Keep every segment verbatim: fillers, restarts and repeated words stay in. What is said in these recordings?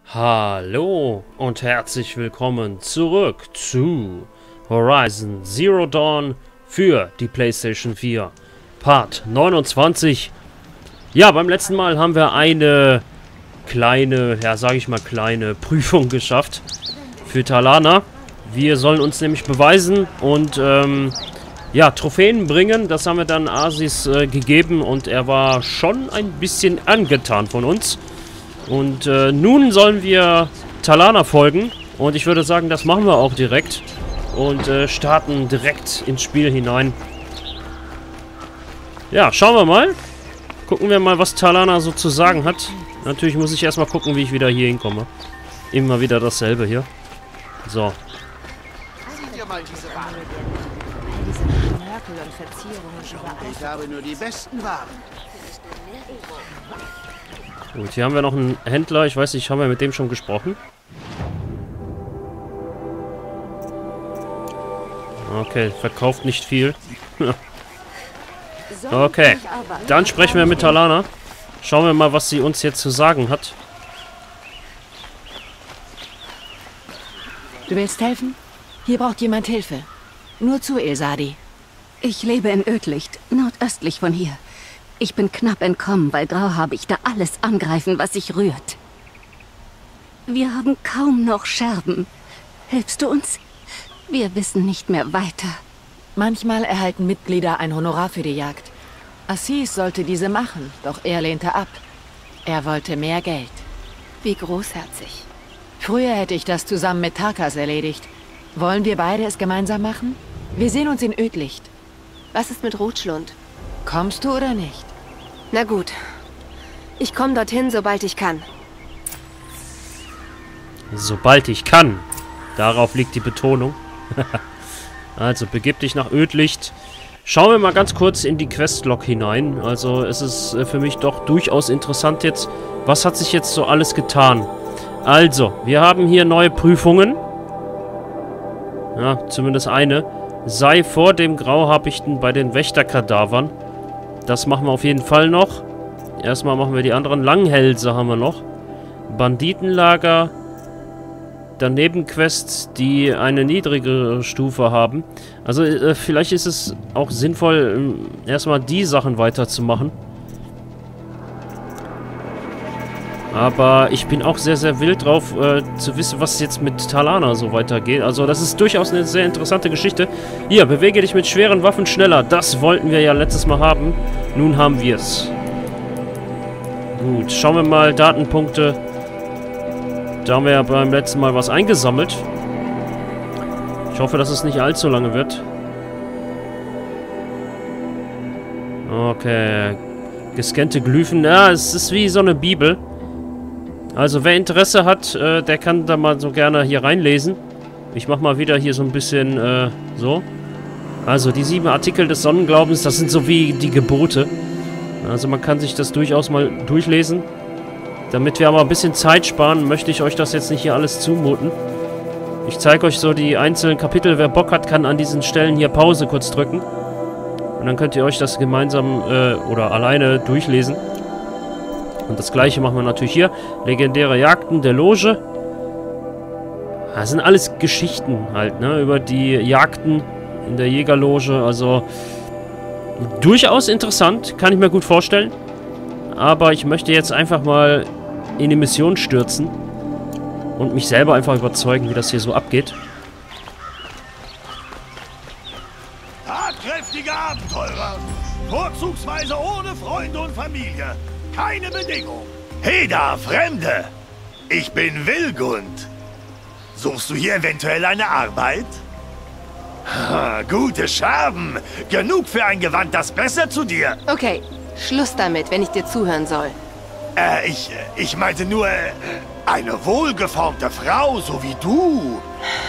Hallo und herzlich willkommen zurück zu Horizon Zero Dawn für die PlayStation vier. Part neunundzwanzig. Ja, beim letzten Mal haben wir eine kleine, ja sage ich mal kleine Prüfung geschafft für Talana. Wir sollen uns nämlich beweisen und ähm, ja, Trophäen bringen. Das haben wir dann Asis äh, gegeben und er war schon ein bisschen angetan von uns. Und äh, nun sollen wir Talana folgen. Und ich würde sagen, das machen wir auch direkt. Und äh, starten direkt ins Spiel hinein. Ja, schauen wir mal. Gucken wir mal, was Talana so zu sagen hat. Natürlich muss ich erstmal gucken, wie ich wieder hier hinkomme. Immer wieder dasselbe hier. So. Ich habe nur die besten Waren. Gut, hier haben wir noch einen Händler. Ich weiß nicht, haben wir mit dem schon gesprochen? Okay, verkauft nicht viel. Okay, dann sprechen wir mit Talana. Schauen wir mal, was sie uns jetzt zu sagen hat. Du willst helfen? Hier braucht jemand Hilfe. Nur zu, Elsadi. Ich lebe in Ödlicht, nordöstlich von hier. Ich bin knapp entkommen, weil Grauhabichte alles angreifen, was sich rührt. Wir haben kaum noch Scherben. Hilfst du uns? Wir wissen nicht mehr weiter. Manchmal erhalten Mitglieder ein Honorar für die Jagd. Assis sollte diese machen, doch er lehnte ab. Er wollte mehr Geld. Wie großherzig. Früher hätte ich das zusammen mit Tarkas erledigt. Wollen wir beide es gemeinsam machen? Wir sehen uns in Ödlicht. Was ist mit Rotschlund? Kommst du oder nicht? Na gut. Ich komme dorthin, sobald ich kann. Sobald ich kann. Darauf liegt die Betonung. Also, begib dich nach Ödlicht. Schauen wir mal ganz kurz in die Questlog hinein. Also, es ist äh, für mich doch durchaus interessant jetzt. Was hat sich jetzt so alles getan? Also, wir haben hier neue Prüfungen. Ja, zumindest eine. Sei vor dem Grauhabichten bei den Wächterkadavern. Das machen wir auf jeden Fall noch. Erstmal machen wir die anderen. Langhälse haben wir noch. Banditenlager. Daneben Quests, die eine niedrigere Stufe haben. Also äh, vielleicht ist es auch sinnvoll, äh, erstmal die Sachen weiterzumachen. Aber ich bin auch sehr, sehr wild drauf, äh, zu wissen, was jetzt mit Talana so weitergeht. Also das ist durchaus eine sehr interessante Geschichte. Hier, bewege dich mit schweren Waffen schneller. Das wollten wir ja letztes Mal haben. Nun haben wir es. Gut, schauen wir mal. Datenpunkte. Da haben wir ja beim letzten Mal was eingesammelt. Ich hoffe, dass es nicht allzu lange wird. Okay. Gescannte Glyphen. Ja, es ist wie so eine Bibel. Also wer Interesse hat, äh, der kann da mal so gerne hier reinlesen. Ich mach mal wieder hier so ein bisschen, äh, so. Also die sieben Artikel des Sonnenglaubens, das sind so wie die Gebote. Also man kann sich das durchaus mal durchlesen. Damit wir aber ein bisschen Zeit sparen, möchte ich euch das jetzt nicht hier alles zumuten. Ich zeige euch so die einzelnen Kapitel. Wer Bock hat, kann an diesen Stellen hier Pause kurz drücken. Und dann könnt ihr euch das gemeinsam äh, oder alleine durchlesen. Und das gleiche machen wir natürlich hier. Legendäre Jagden der Loge. Das sind alles Geschichten halt, ne? Über die Jagden in der Jägerloge. Also durchaus interessant. Kann ich mir gut vorstellen. Aber ich möchte jetzt einfach mal in die Mission stürzen. Und mich selber einfach überzeugen, wie das hier so abgeht. Tatkräftige Abenteurer. Vorzugsweise ohne Freunde und Familie. Keine Bedingung. Hey da, Fremde! Ich bin Wilgund. Suchst du hier eventuell eine Arbeit? Ha, gute Scherben. Genug für ein Gewand, das besser zu dir. Okay, Schluss damit, wenn ich dir zuhören soll. Äh, ich, ich meinte nur, äh, eine wohlgeformte Frau, so wie du.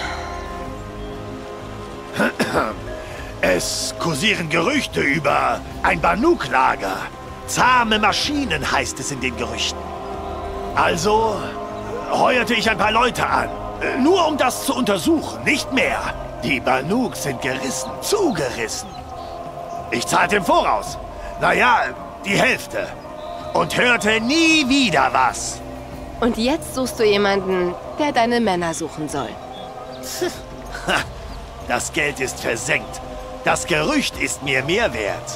Es kursieren Gerüchte über ein Banuk-Lager. Zahme Maschinen heißt es in den Gerüchten. Also heuerte ich ein paar Leute an. Nur um das zu untersuchen, nicht mehr. Die Banuk sind gerissen, zugerissen. Ich zahlte im Voraus. Naja, die Hälfte. Und hörte nie wieder was. Und jetzt suchst du jemanden, der deine Männer suchen soll. Das Geld ist versenkt. Das Gerücht ist mir mehr wert.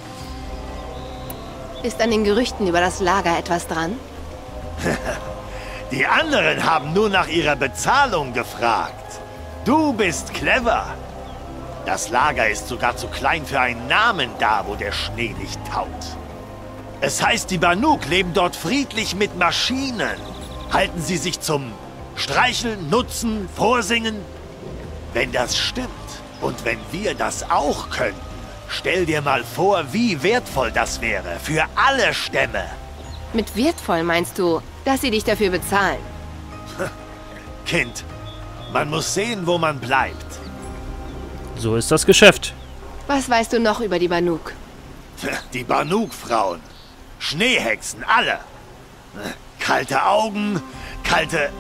Ist an den Gerüchten über das Lager etwas dran? Die anderen haben nur nach ihrer Bezahlung gefragt. Du bist clever. Das Lager ist sogar zu klein für einen Namen da, wo der Schnee nicht taut. Es heißt, die Banuk leben dort friedlich mit Maschinen. Halten sie sich zum Streicheln, Nutzen, Vorsingen? Wenn das stimmt und wenn wir das auch könnten, stell dir mal vor, wie wertvoll das wäre für alle Stämme. Mit wertvoll meinst du, dass sie dich dafür bezahlen? Kind, man muss sehen, wo man bleibt. So ist das Geschäft. Was weißt du noch über die Banuk? Die Banuk-Frauen. Schneehexen, alle. Kalte Augen, kalte...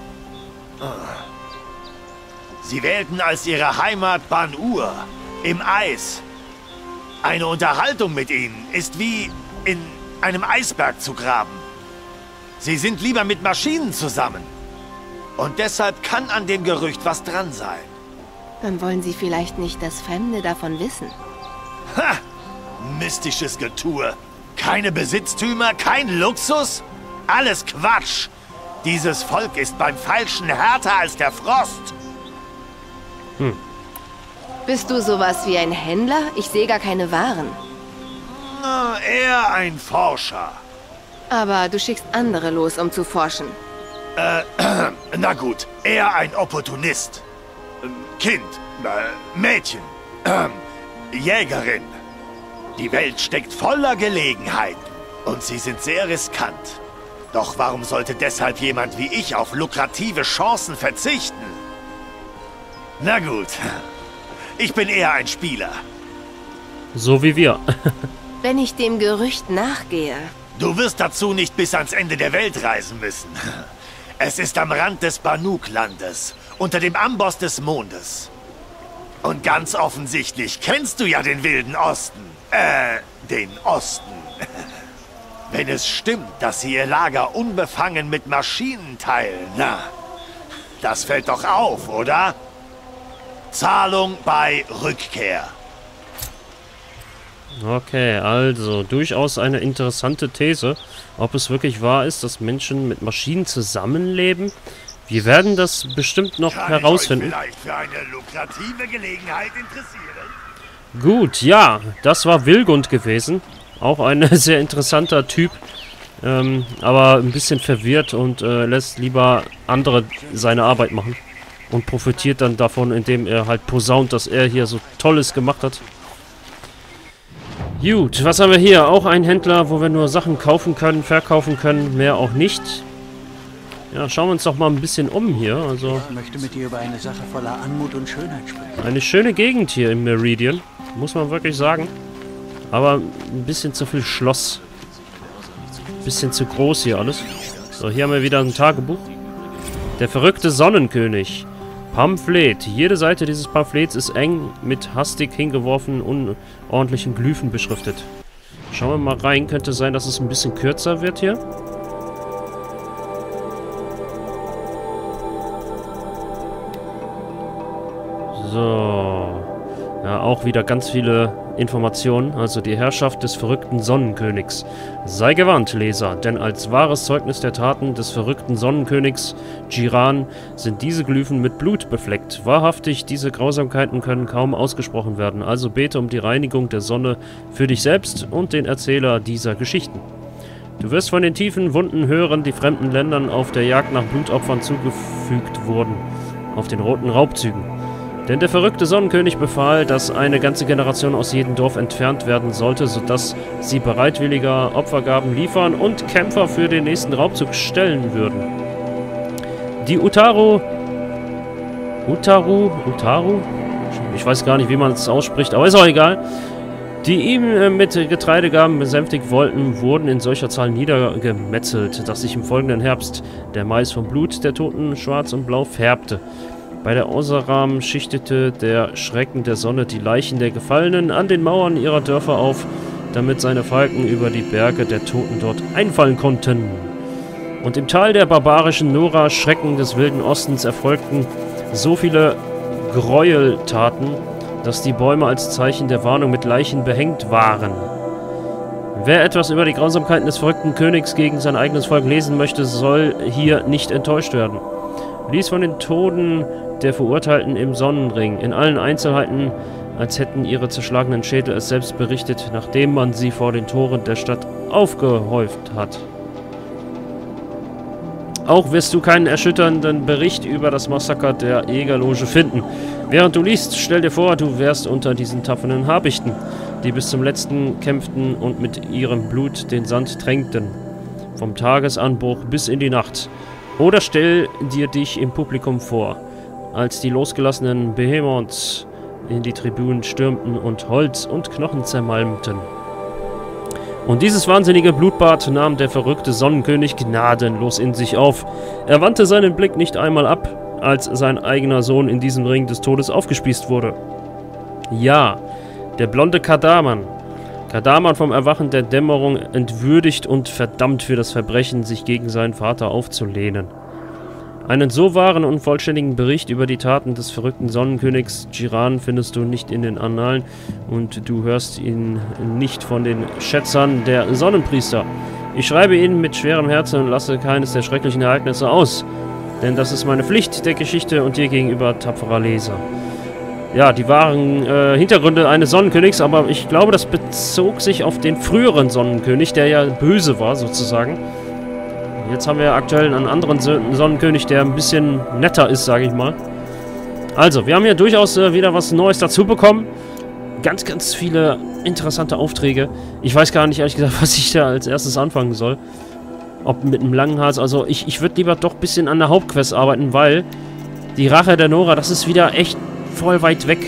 Sie wählten als ihre Heimat Ban-Ur, im Eis. Eine Unterhaltung mit ihnen ist wie in einem Eisberg zu graben. Sie sind lieber mit Maschinen zusammen. Und deshalb kann an dem Gerücht was dran sein. Dann wollen sie vielleicht nicht, dass Fremde davon wissen. Ha! Mystisches Getue. Keine Besitztümer, kein Luxus? Alles Quatsch. Dieses Volk ist beim Falschen härter als der Frost. Hm. Bist du sowas wie ein Händler? Ich sehe gar keine Waren. Na, eher ein Forscher. Aber du schickst andere los, um zu forschen. Äh, na gut, eher ein Opportunist. Kind, äh, Mädchen, äh, Jägerin. Die Welt steckt voller Gelegenheiten und sie sind sehr riskant. Doch warum sollte deshalb jemand wie ich auf lukrative Chancen verzichten? Na gut, ich bin eher ein Spieler. So wie wir. Wenn ich dem Gerücht nachgehe... Du wirst dazu nicht bis ans Ende der Welt reisen müssen. Es ist am Rand des Banuk-Landes, unter dem Amboss des Mondes. Und ganz offensichtlich kennst du ja den Wilden Osten. Äh, den Osten. Wenn es stimmt, dass sie ihr Lager unbefangen mit Maschinen teilen, na, das fällt doch auf, oder? Zahlung bei Rückkehr. Okay, also durchaus eine interessante These. Ob es wirklich wahr ist, dass Menschen mit Maschinen zusammenleben? Wir werden das bestimmt noch Kann herausfinden. ich euch vielleicht für eine lukrative Gelegenheit interessieren? Gut, ja, das war Vilgund gewesen. Auch ein sehr interessanter Typ. Ähm, aber ein bisschen verwirrt und äh, lässt lieber andere seine Arbeit machen. Und profitiert dann davon, indem er halt posaunt, dass er hier so Tolles gemacht hat. Gut, was haben wir hier? Auch ein Händler, wo wir nur Sachen kaufen können, verkaufen können, mehr auch nicht. Ja, schauen wir uns doch mal ein bisschen um hier. Also Ich möchte mit dir über eine Sache voller Anmut und Schönheit sprechen. eine schöne Gegend hier im Meridian, muss man wirklich sagen. Aber ein bisschen zu viel Schloss. Ein bisschen zu groß hier alles. So, hier haben wir wieder ein Tagebuch. Der verrückte Sonnenkönig. Pamphlet. Jede Seite dieses Pamphlets ist eng mit hastig hingeworfenen, unordentlichen Glyphen beschriftet. Schauen wir mal rein. Könnte sein, dass es ein bisschen kürzer wird hier. So. Ja, auch wieder ganz viele Informationen. Also die Herrschaft des verrückten Sonnenkönigs. Sei gewarnt, Leser, denn als wahres Zeugnis der Taten des verrückten Sonnenkönigs Jiran sind diese Glyphen mit Blut befleckt. Wahrhaftig, diese Grausamkeiten können kaum ausgesprochen werden. Also bete um die Reinigung der Sonne für dich selbst und den Erzähler dieser Geschichten. Du wirst von den tiefen Wunden hören, die fremden Ländern auf der Jagd nach Blutopfern zugefügt wurden. Auf den roten Raubzügen. Denn der verrückte Sonnenkönig befahl, dass eine ganze Generation aus jedem Dorf entfernt werden sollte, sodass sie bereitwilliger Opfergaben liefern und Kämpfer für den nächsten Raubzug stellen würden. Die Utaru... Utaru? Utaru? Ich weiß gar nicht, wie man es ausspricht, aber ist auch egal. Die ihm äh, mit Getreidegaben besänftigt wollten, wurden in solcher Zahl niedergemetzelt, dass sich im folgenden Herbst der Mais vom Blut der Toten schwarz und blau färbte. Bei der Oseram schichtete der Schrecken der Sonne die Leichen der Gefallenen an den Mauern ihrer Dörfer auf, damit seine Falken über die Berge der Toten dort einfallen konnten. Und im Tal der barbarischen Nora, Schrecken des Wilden Ostens, erfolgten so viele Gräueltaten, dass die Bäume als Zeichen der Warnung mit Leichen behängt waren. Wer etwas über die Grausamkeiten des verrückten Königs gegen sein eigenes Volk lesen möchte, soll hier nicht enttäuscht werden. Lies von den Toten der Verurteilten im Sonnenring, in allen Einzelheiten, als hätten ihre zerschlagenen Schädel es selbst berichtet, nachdem man sie vor den Toren der Stadt aufgehäuft hat. Auch wirst du keinen erschütternden Bericht über das Massaker der Jägerloge finden. Während du liest, stell dir vor, du wärst unter diesen tapferen Habichten, die bis zum letzten kämpften und mit ihrem Blut den Sand tränkten. Vom Tagesanbruch bis in die Nacht. Oder stell dir dich im Publikum vor, als die losgelassenen Behemoths in die Tribünen stürmten und Holz und Knochen zermalmten. Und dieses wahnsinnige Blutbad nahm der verrückte Sonnenkönig gnadenlos in sich auf. Er wandte seinen Blick nicht einmal ab, als sein eigener Sohn in diesem Ring des Todes aufgespießt wurde. Ja, der blonde Kadaman. Kadaman vom Erwachen der Dämmerung entwürdigt und verdammt für das Verbrechen, sich gegen seinen Vater aufzulehnen. Einen so wahren und vollständigen Bericht über die Taten des verrückten Sonnenkönigs Jiran findest du nicht in den Annalen und du hörst ihn nicht von den Schätzern der Sonnenpriester. Ich schreibe ihn mit schwerem Herzen und lasse keines der schrecklichen Ereignisse aus, denn das ist meine Pflicht der Geschichte und dir gegenüber tapferer Leser. Ja, die wahren äh, Hintergründe eines Sonnenkönigs, aber ich glaube, das bezog sich auf den früheren Sonnenkönig, der ja böse war, sozusagen. Jetzt haben wir aktuell einen anderen Sonnenkönig, der ein bisschen netter ist, sage ich mal. Also, wir haben hier durchaus äh, wieder was Neues dazu bekommen. Ganz, ganz viele interessante Aufträge. Ich weiß gar nicht, ehrlich gesagt, was ich da als erstes anfangen soll. Ob mit einem langen Hals. Also, ich, ich würde lieber doch ein bisschen an der Hauptquest arbeiten, weil die Rache der Nora, das ist wieder echt voll weit weg.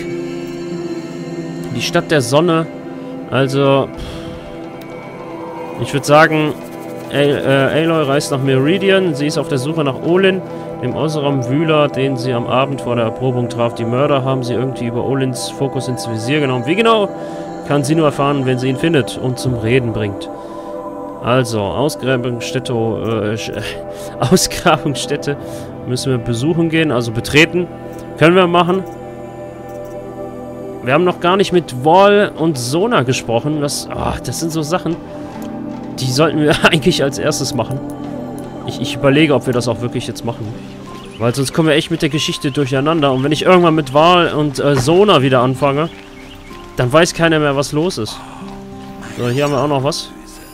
Die Stadt der Sonne. Also, ich würde sagen... Aloy reist nach Meridian. Sie ist auf der Suche nach Olin, dem äußeren Wühler, den sie am Abend vor der Erprobung traf. Die Mörder haben sie irgendwie über Olins Fokus ins Visier genommen. Wie genau, kann sie nur erfahren, wenn sie ihn findet und zum Reden bringt. Also, Ausgrabungsstätte, äh, Ausgrabungsstätte müssen wir besuchen gehen, also betreten. Können wir machen. Wir haben noch gar nicht mit Wall und Sona gesprochen. Das, oh, das sind so Sachen... Die sollten wir eigentlich als erstes machen. Ich, ich überlege, ob wir das auch wirklich jetzt machen. Weil sonst kommen wir echt mit der Geschichte durcheinander. Und wenn ich irgendwann mit Wal und äh, Sona wieder anfange, dann weiß keiner mehr, was los ist. So, hier haben wir auch noch was.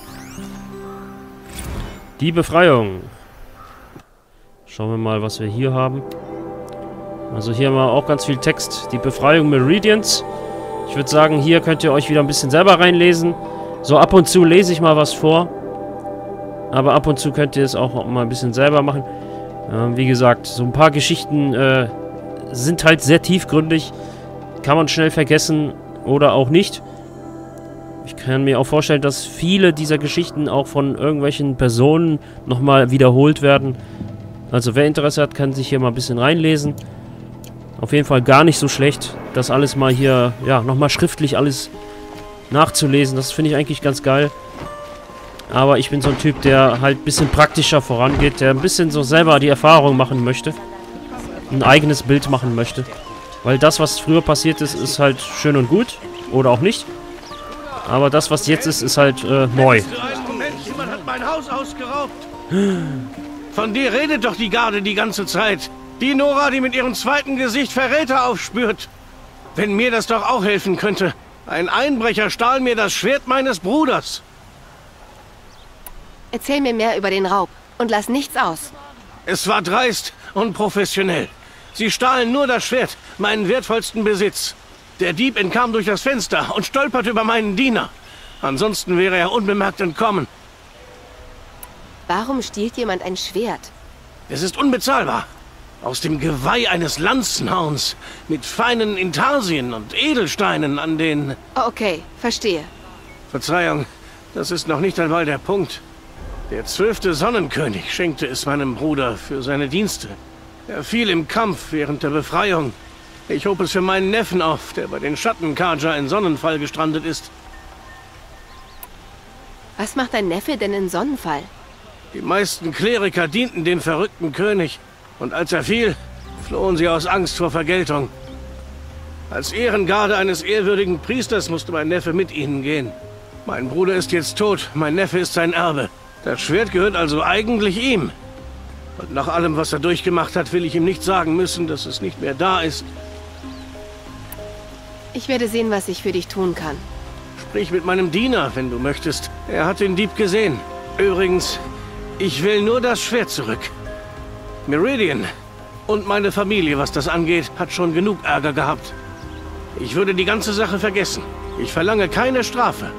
Die Befreiung. Schauen wir mal, was wir hier haben. Also hier haben wir auch ganz viel Text. Die Befreiung Meridians. Ich würde sagen, hier könnt ihr euch wieder ein bisschen selber reinlesen. So, ab und zu lese ich mal was vor. Aber ab und zu könnt ihr es auch mal ein bisschen selber machen. Ähm, wie gesagt, so ein paar Geschichten äh, sind halt sehr tiefgründig. Kann man schnell vergessen oder auch nicht. Ich kann mir auch vorstellen, dass viele dieser Geschichten auch von irgendwelchen Personen nochmal wiederholt werden. Also wer Interesse hat, kann sich hier mal ein bisschen reinlesen. Auf jeden Fall gar nicht so schlecht, das alles mal hier, ja, nochmal schriftlich alles nachzulesen. Das finde ich eigentlich ganz geil. Aber ich bin so ein Typ, der halt ein bisschen praktischer vorangeht, der ein bisschen so selber die Erfahrung machen möchte. Ein eigenes Bild machen möchte. Weil das, was früher passiert ist, ist halt schön und gut. Oder auch nicht. Aber das, was jetzt ist, ist halt äh, neu. Moment, jemand hat mein Haus ausgeraubt. Von dir redet doch die Garde die ganze Zeit. Die Nora, die mit ihrem zweiten Gesicht Verräter aufspürt. Wenn mir das doch auch helfen könnte. Ein Einbrecher stahl mir das Schwert meines Bruders. Erzähl mir mehr über den Raub und lass nichts aus. Es war dreist und professionell. Sie stahlen nur das Schwert, meinen wertvollsten Besitz. Der Dieb entkam durch das Fenster und stolperte über meinen Diener. Ansonsten wäre er unbemerkt entkommen. Warum stiehlt jemand ein Schwert? Es ist unbezahlbar. Aus dem Geweih eines Lanzenhauns mit feinen Intarsien und Edelsteinen an den... Okay, verstehe. Verzeihung, das ist noch nicht einmal der Punkt. Der zwölfte Sonnenkönig schenkte es meinem Bruder für seine Dienste. Er fiel im Kampf während der Befreiung. Ich hob es für meinen Neffen auf, der bei den Schattenkarja in Sonnenfall gestrandet ist. Was macht dein Neffe denn in Sonnenfall? Die meisten Kleriker dienten dem verrückten König. Und als er fiel, flohen sie aus Angst vor Vergeltung. Als Ehrengarde eines ehrwürdigen Priesters musste mein Neffe mit ihnen gehen. Mein Bruder ist jetzt tot, mein Neffe ist sein Erbe. Das Schwert gehört also eigentlich ihm. Und nach allem, was er durchgemacht hat, will ich ihm nicht sagen müssen, dass es nicht mehr da ist. Ich werde sehen, was ich für dich tun kann. Sprich mit meinem Diener, wenn du möchtest. Er hat den Dieb gesehen. Übrigens, ich will nur das Schwert zurück. Meridian und meine Familie, was das angeht, hat schon genug Ärger gehabt. Ich würde die ganze Sache vergessen. Ich verlange keine Strafe.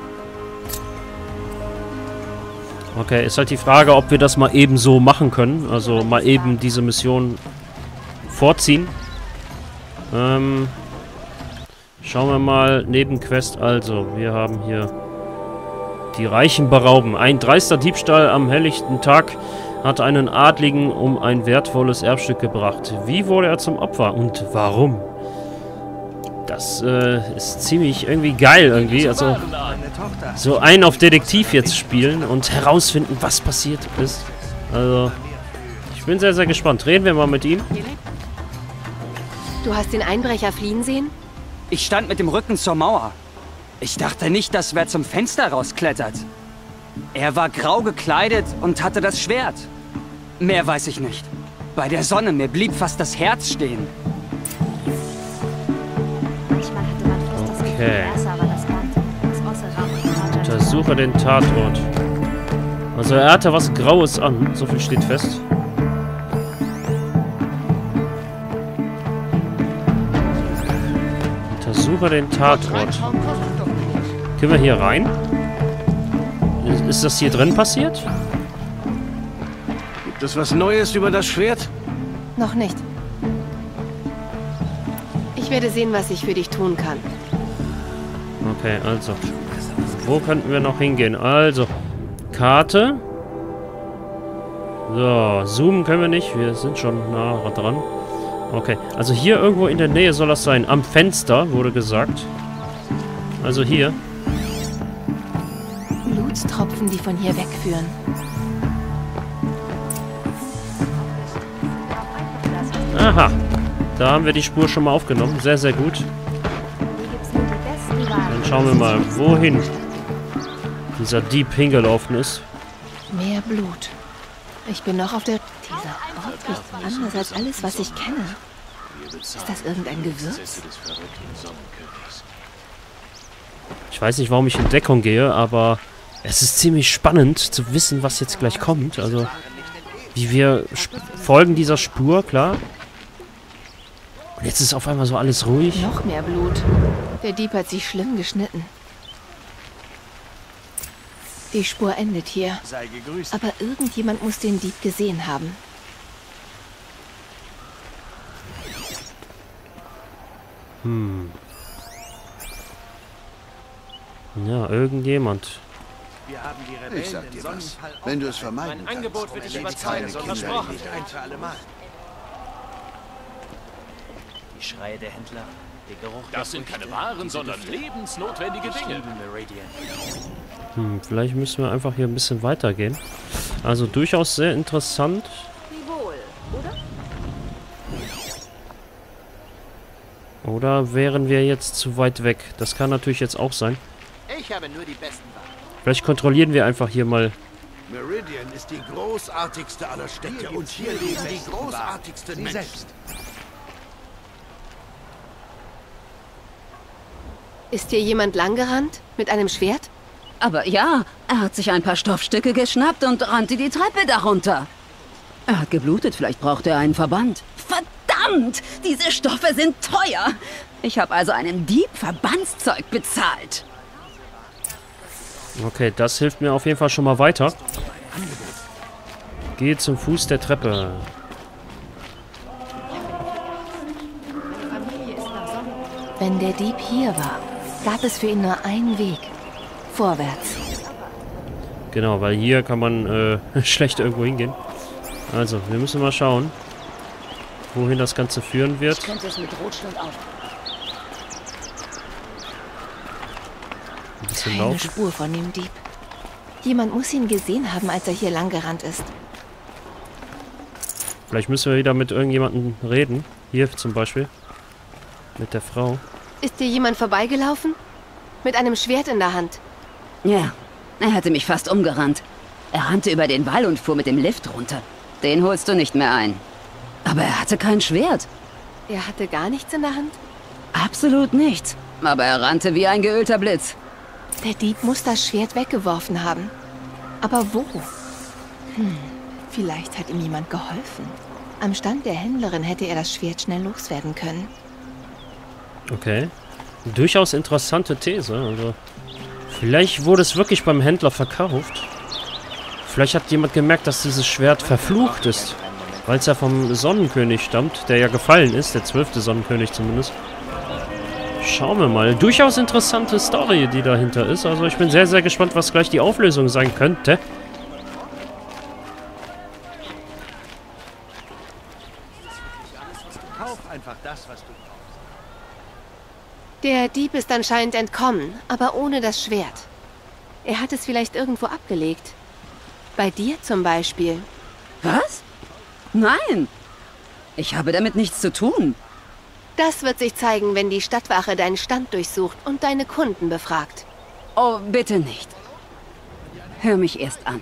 Okay, ist halt die Frage, ob wir das mal eben so machen können. Also mal eben diese Mission vorziehen. Ähm, schauen wir mal, Nebenquest. Also, wir haben hier die Reichen berauben. Ein dreister Diebstahl am helllichten Tag hat einen Adligen um ein wertvolles Erbstück gebracht. Wie wurde er zum Opfer und warum? Das äh, ist ziemlich irgendwie geil irgendwie. Also so einen auf Detektiv jetzt spielen und herausfinden, was passiert ist. Also ich bin sehr, sehr gespannt. Reden wir mal mit ihm. Du hast den Einbrecher fliehen sehen? Ich stand mit dem Rücken zur Mauer. Ich dachte nicht, dass wer zum Fenster rausklettert. Er war grau gekleidet und hatte das Schwert. Mehr weiß ich nicht. Bei der Sonne, mir blieb fast das Herz stehen. Okay. Untersuche den Tatort. Also er hatte was Graues an, so viel steht fest. Untersuche den Tatort. Können wir hier rein? Ist das hier drin passiert? Gibt es was Neues über das Schwert? Noch nicht. Ich werde sehen, was ich für dich tun kann. Okay, also. Wo könnten wir noch hingehen? Also, Karte. So, zoomen können wir nicht. Wir sind schon nah dran. Okay, also hier irgendwo in der Nähe soll das sein. Am Fenster, wurde gesagt. Also hier. Blutstropfen, die von hier wegführen. Aha. Da haben wir die Spur schon mal aufgenommen. Sehr, sehr gut. Dann schauen wir mal, wohin dieser Dieb hingelaufen ist. Mehr Blut. Ich bin noch auf der... Dieser Ort riecht anders als alles, was ich kenne. Ist das irgendein Gewürz? Ich weiß nicht, warum ich in Deckung gehe, aber es ist ziemlich spannend zu wissen, was jetzt gleich kommt. Also, wie wir folgen dieser Spur, klar. Und jetzt ist auf einmal so alles ruhig. Noch mehr Blut. Der Dieb hat sich schlimm geschnitten. Die Spur endet hier. Aber irgendjemand muss den Dieb gesehen haben. Hm. Ja, irgendjemand. Ich sag dir was. Wenn du es vermeiden kannst, Angebot wird dich überzeugen, so versprochen. Die Schreie der Händler, der Geruch. Das sind keine Waren, sondern lebensnotwendige Dinge. Hm, vielleicht müssen wir einfach hier ein bisschen weitergehen. Also durchaus sehr interessant. Oder wären wir jetzt zu weit weg? Das kann natürlich jetzt auch sein. Ich habe nur die besten Waren. Vielleicht kontrollieren wir einfach hier mal. Meridian ist die großartigste aller Städte und hier leben die großartigsten Menschen. Ist hier jemand langgerannt? Mit einem Schwert? Aber ja, er hat sich ein paar Stoffstücke geschnappt und rannte die Treppe darunter. Er hat geblutet, vielleicht braucht er einen Verband. Verdammt! Diese Stoffe sind teuer! Ich habe also einen Dieb Verbandszeug bezahlt. Okay, das hilft mir auf jeden Fall schon mal weiter. Gehe zum Fuß der Treppe. Wenn der Dieb hier war, gab es für ihn nur einen Weg. Vorwärts. Genau, weil hier kann man äh, schlecht irgendwo hingehen. Also, wir müssen mal schauen, wohin das Ganze führen wird. Ich könnte es mit Rotschland auf. Ein bisschen Keine laufen. Spur von dem Dieb. Jemand muss ihn gesehen haben, als er hier lang gerannt ist. Vielleicht müssen wir wieder mit irgendjemandem reden. Hier zum Beispiel. Mit der Frau. Ist dir jemand vorbeigelaufen? Mit einem Schwert in der Hand. Ja, er hatte mich fast umgerannt. Er rannte über den Wall und fuhr mit dem Lift runter. Den holst du nicht mehr ein. Aber er hatte kein Schwert. Er hatte gar nichts in der Hand? Absolut nichts. Aber er rannte wie ein geölter Blitz. Der Dieb muss das Schwert weggeworfen haben. Aber wo? Hm, vielleicht hat ihm jemand geholfen. Am Stand der Händlerin hätte er das Schwert schnell loswerden können. Okay. Durchaus interessante These. Also, vielleicht wurde es wirklich beim Händler verkauft. Vielleicht hat jemand gemerkt, dass dieses Schwert verflucht ist. Weil es ja vom Sonnenkönig stammt, der ja gefallen ist. Der zwölfte Sonnenkönig zumindest. Schauen wir mal. Durchaus interessante Story, die dahinter ist. Also ich bin sehr, sehr gespannt, was gleich die Auflösung sein könnte. Kauf einfach das, was du brauchst. Der Dieb ist anscheinend entkommen, aber ohne das Schwert. Er hat es vielleicht irgendwo abgelegt. Bei dir zum Beispiel. Was? Nein! Ich habe damit nichts zu tun. Das wird sich zeigen, wenn die Stadtwache deinen Stand durchsucht und deine Kunden befragt. Oh, bitte nicht. Hör mich erst an.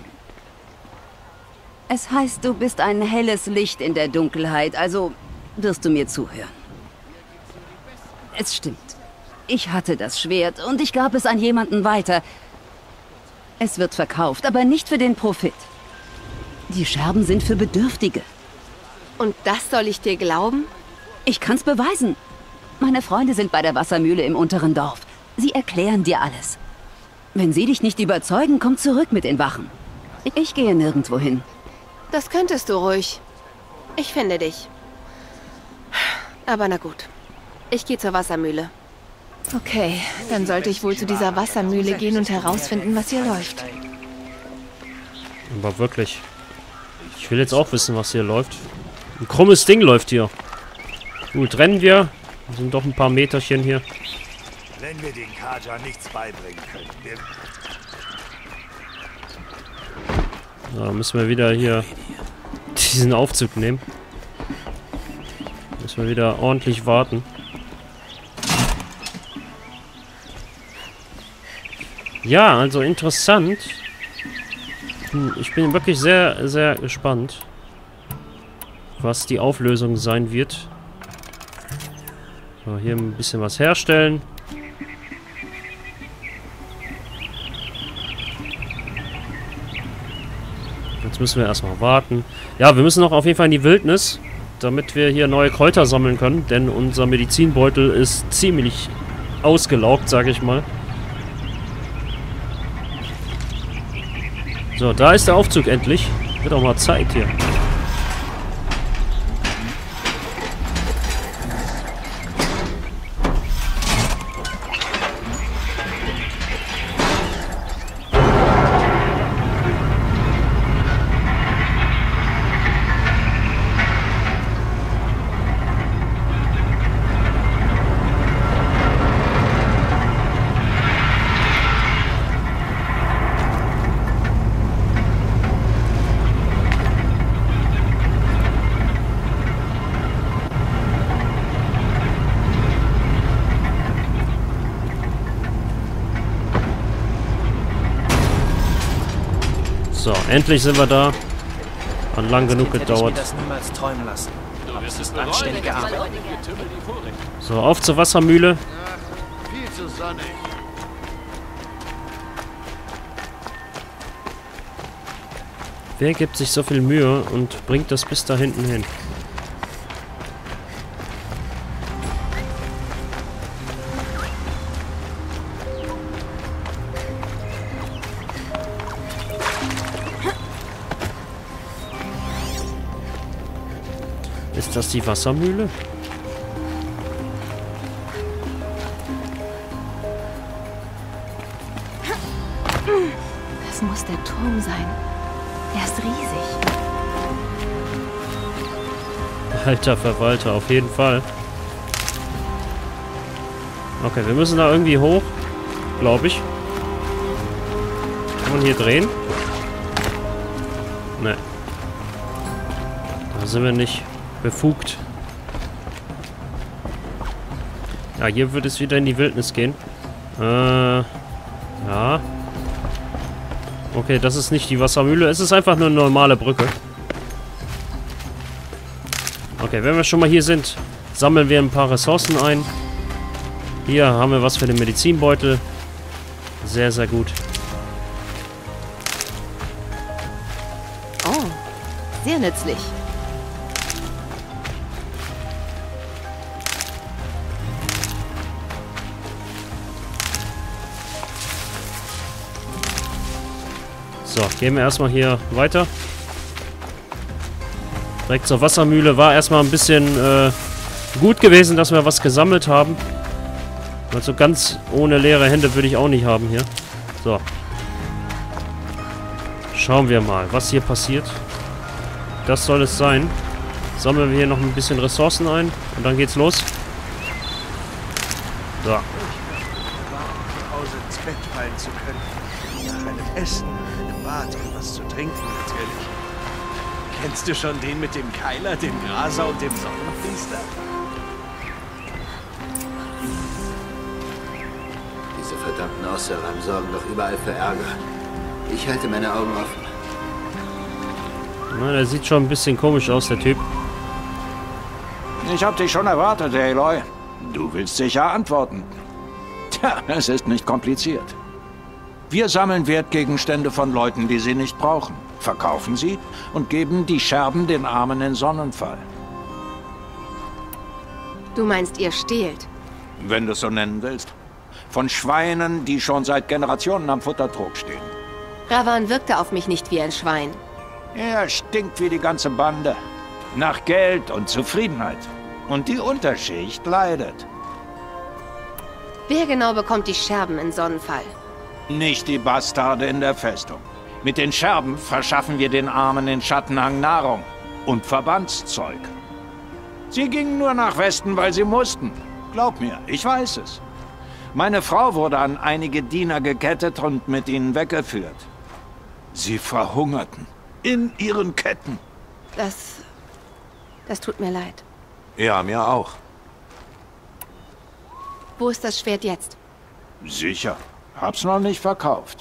Es heißt, du bist ein helles Licht in der Dunkelheit, also wirst du mir zuhören. Es stimmt. Ich hatte das Schwert und ich gab es an jemanden weiter. Es wird verkauft, aber nicht für den Profit. Die Scherben sind für Bedürftige. Und das soll ich dir glauben? Ich kann's beweisen. Meine Freunde sind bei der Wassermühle im unteren Dorf. Sie erklären dir alles. Wenn sie dich nicht überzeugen, komm zurück mit den Wachen. Ich gehe nirgendwo hin. Das könntest du ruhig. Ich finde dich. Aber na gut. Ich gehe zur Wassermühle. Okay, dann sollte ich wohl zu dieser Wassermühle gehen und herausfinden, was hier läuft. Aber wirklich. Ich will jetzt auch wissen, was hier läuft. Ein krummes Ding läuft hier. Gut, rennen wir. Wir sind doch ein paar Meterchen hier. Wenn wir den Kaja nichts beibringen können. Wir Da müssen wir wieder hier diesen Aufzug nehmen. Müssen wir wieder ordentlich warten. Ja, also interessant. Hm, ich bin wirklich sehr, sehr gespannt, was die Auflösung sein wird. So, hier ein bisschen was herstellen. Jetzt müssen wir erstmal warten. Ja, wir müssen noch auf jeden Fall in die Wildnis, damit wir hier neue Kräuter sammeln können, denn unser Medizinbeutel ist ziemlich ausgelaugt, sage ich mal. So, da ist der Aufzug endlich. Wird auch mal Zeit hier. So, endlich sind wir da. Hat lang genug gedauert. Ich das niemals träumen lassen. Du wirst es anständige Arbeit. So, auf zur Wassermühle. Ach, viel zu sonnig. Wer gibt sich so viel Mühe und bringt das bis da hinten hin? Ist das die Wassermühle? Das muss der Turm sein. Er ist riesig. Alter Verwalter, auf jeden Fall. Okay, wir müssen da irgendwie hoch, glaube ich. man hier drehen? Ne. Da sind wir nicht befugt. Ja, hier wird es wieder in die Wildnis gehen. Äh, ja. Okay, das ist nicht die Wassermühle. Es ist einfach nur eine normale Brücke. Okay, wenn wir schon mal hier sind, sammeln wir ein paar Ressourcen ein. Hier haben wir was für den Medizinbeutel. Sehr, sehr gut. Oh, sehr nützlich. So, gehen wir erstmal hier weiter. Direkt zur Wassermühle. War erstmal ein bisschen äh, gut gewesen, dass wir was gesammelt haben. Also ganz ohne leere Hände würde ich auch nicht haben hier. So. Schauen wir mal, was hier passiert. Das soll es sein. Sammeln wir hier noch ein bisschen Ressourcen ein und dann geht's los. So. Zu Hause ins Bett fallen zu können. Nach einem Essen, einem Bad, etwas zu trinken natürlich. Kennst du schon den mit dem Keiler, dem Graser und dem Sonnenpriester? Diese verdammten Außerreihen sorgen doch überall für Ärger. Ich halte meine Augen offen. Na, der sieht schon ein bisschen komisch aus, der Typ. Ich hab dich schon erwartet, Aloy. Du willst sicher antworten. Tja, es ist nicht kompliziert. Wir sammeln Wertgegenstände von Leuten, die sie nicht brauchen, verkaufen sie und geben die Scherben den Armen in Sonnenfall. Du meinst, ihr stehlt? Wenn du es so nennen willst. Von Schweinen, die schon seit Generationen am Futtertrog stehen. Ravan wirkte auf mich nicht wie ein Schwein. Er stinkt wie die ganze Bande. Nach Geld und Zufriedenheit. Und die Unterschicht leidet. Wer genau bekommt die Scherben in Sonnenfall? Nicht die Bastarde in der Festung. Mit den Scherben verschaffen wir den Armen in Schattenhang Nahrung und Verbandszeug. Sie gingen nur nach Westen, weil sie mussten. Glaub mir, ich weiß es. Meine Frau wurde an einige Diener gekettet und mit ihnen weggeführt. Sie verhungerten. In ihren Ketten. Das... das tut mir leid. Ja, mir auch. Wo ist das Schwert jetzt? Sicher. Hab's noch nicht verkauft.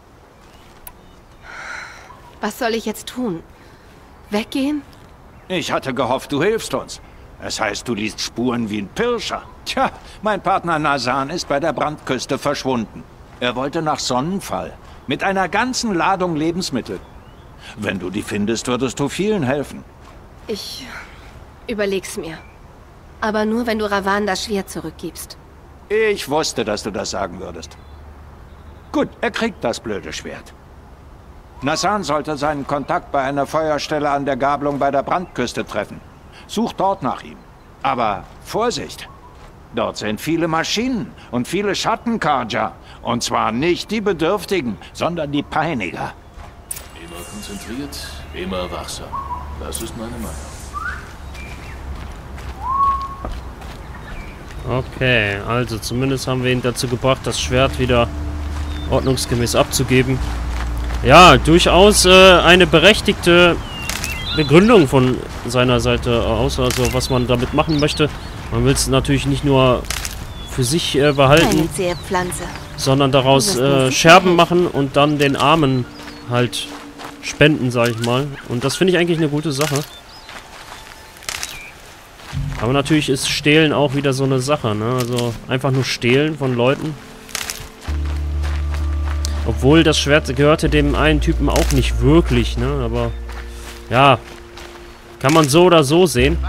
Was soll ich jetzt tun? Weggehen? Ich hatte gehofft, du hilfst uns. Es heißt, du liest Spuren wie ein Pirscher. Tja, mein Partner Nazan ist bei der Brandküste verschwunden. Er wollte nach Sonnenfall. Mit einer ganzen Ladung Lebensmittel. Wenn du die findest, würdest du vielen helfen. Ich überleg's mir. Aber nur, wenn du Ravan das Schwert zurückgibst. Ich wusste, dass du das sagen würdest. Gut, er kriegt das blöde Schwert. Nazan sollte seinen Kontakt bei einer Feuerstelle an der Gabelung bei der Brandküste treffen. Such dort nach ihm. Aber Vorsicht! Dort sind viele Maschinen und viele Schattenkarja. Und zwar nicht die Bedürftigen, sondern die Peiniger. Immer konzentriert, immer wachsam. Das ist meine Meinung. Okay, also zumindest haben wir ihn dazu gebracht, das Schwert wieder ordnungsgemäß abzugeben. Ja, durchaus äh, eine berechtigte Begründung von seiner Seite aus, also was man damit machen möchte. Man will es natürlich nicht nur für sich äh, behalten, sondern daraus äh, Scherben machen und dann den Armen halt spenden, sag ich mal. Und das finde ich eigentlich eine gute Sache. Aber natürlich ist Stehlen auch wieder so eine Sache, ne? Also einfach nur Stehlen von Leuten. Obwohl das Schwert gehörte dem einen Typen auch nicht wirklich, ne? Aber ja, kann man so oder so sehen.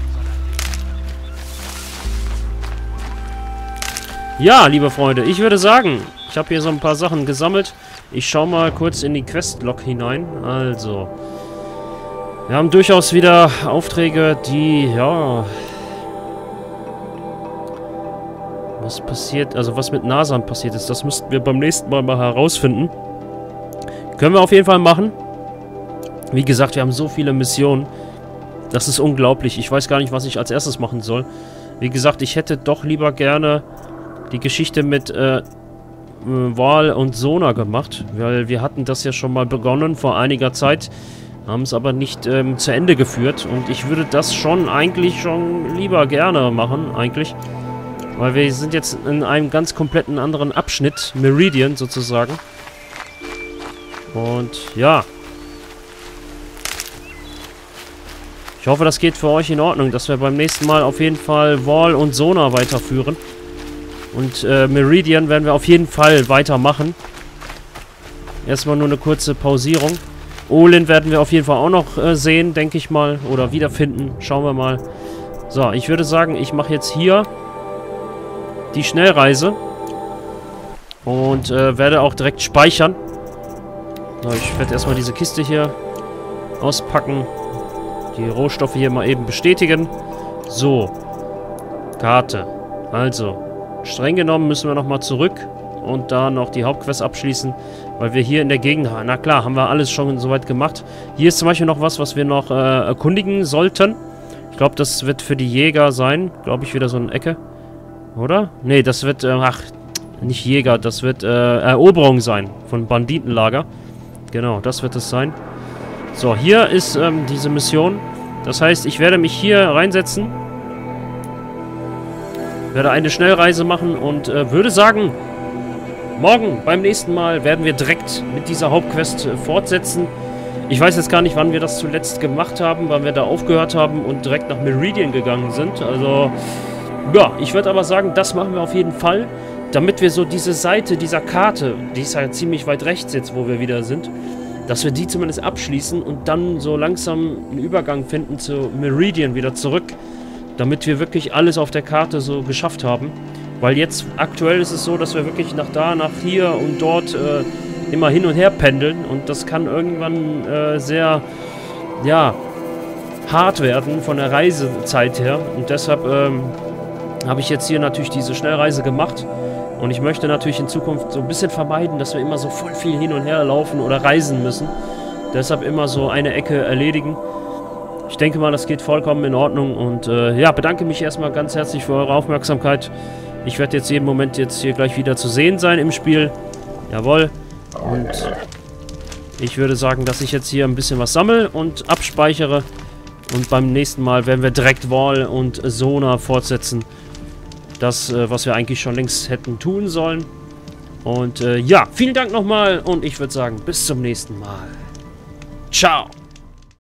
Ja, liebe Freunde, ich würde sagen, ich habe hier so ein paar Sachen gesammelt. Ich schaue mal kurz in die Questlog hinein. Also, wir haben durchaus wieder Aufträge, die, ja... Was passiert, also was mit Nazan passiert ist, das müssten wir beim nächsten Mal mal herausfinden. Können wir auf jeden Fall machen. Wie gesagt, wir haben so viele Missionen. Das ist unglaublich. Ich weiß gar nicht, was ich als erstes machen soll. Wie gesagt, ich hätte doch lieber gerne die Geschichte mit, äh, äh, Wal und Sona gemacht, weil wir hatten das ja schon mal begonnen vor einiger Zeit, haben es aber nicht ähm, zu Ende geführt und ich würde das schon eigentlich schon lieber gerne machen, eigentlich, weil wir sind jetzt in einem ganz kompletten anderen Abschnitt, Meridian sozusagen. Und ja, ich hoffe, das geht für euch in Ordnung, dass wir beim nächsten Mal auf jeden Fall Wal und Sona weiterführen. Und äh, Meridian werden wir auf jeden Fall weitermachen. Erstmal nur eine kurze Pausierung. Olin werden wir auf jeden Fall auch noch äh, sehen, denke ich mal. Oder wiederfinden. Schauen wir mal. So, ich würde sagen, ich mache jetzt hier die Schnellreise. Und äh, werde auch direkt speichern. So, ich werde erstmal diese Kiste hier auspacken. Die Rohstoffe hier mal eben bestätigen. So. Karte. Also, streng genommen müssen wir nochmal zurück und da noch die Hauptquest abschließen, weil wir hier in der Gegend haben. Na klar, haben wir alles schon soweit gemacht. Hier ist zum Beispiel noch was, was wir noch äh, erkundigen sollten. Ich glaube, das wird für die Jäger sein. Glaube ich, wieder so eine Ecke. Oder? Nee, das wird, äh, ach, nicht Jäger, das wird äh, Eroberung sein von Banditenlager. Genau, das wird es sein. So, hier ist ähm, diese Mission. Das heißt, ich werde mich hier reinsetzen. Werde eine Schnellreise machen und äh, würde sagen, morgen beim nächsten Mal werden wir direkt mit dieser Hauptquest äh, fortsetzen. Ich weiß jetzt gar nicht, wann wir das zuletzt gemacht haben, wann wir da aufgehört haben und direkt nach Meridian gegangen sind. Also, ja, ich würde aber sagen, das machen wir auf jeden Fall, damit wir so diese Seite dieser Karte, die ist halt ziemlich weit rechts jetzt, wo wir wieder sind, dass wir die zumindest abschließen und dann so langsam einen Übergang finden zu Meridian wieder zurück, damit wir wirklich alles auf der Karte so geschafft haben. Weil jetzt aktuell ist es so, dass wir wirklich nach da, nach hier und dort äh, immer hin und her pendeln und das kann irgendwann äh, sehr, ja, hart werden von der Reisezeit her und deshalb ähm, habe ich jetzt hier natürlich diese Schnellreise gemacht. Und ich möchte natürlich in Zukunft so ein bisschen vermeiden, dass wir immer so voll viel hin und her laufen oder reisen müssen. Deshalb immer so eine Ecke erledigen. Ich denke mal, das geht vollkommen in Ordnung. Und äh, ja, bedanke mich erstmal ganz herzlich für eure Aufmerksamkeit. Ich werde jetzt jeden Moment jetzt hier gleich wieder zu sehen sein im Spiel. Jawohl. Und ich würde sagen, dass ich jetzt hier ein bisschen was sammle und abspeichere. Und beim nächsten Mal werden wir direkt Wal und Sona fortsetzen. Das, äh, was wir eigentlich schon längst hätten tun sollen. Und äh, ja, vielen Dank nochmal und ich würde sagen, bis zum nächsten Mal. Ciao.